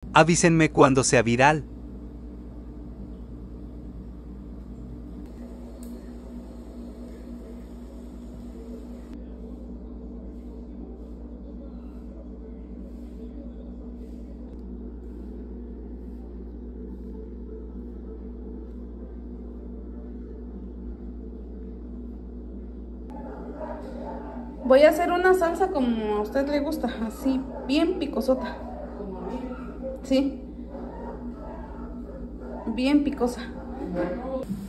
Avísenme cuando sea viral. Voy a hacer una salsa como a usted le gusta, así, bien picosota. Sí. Bien picosa.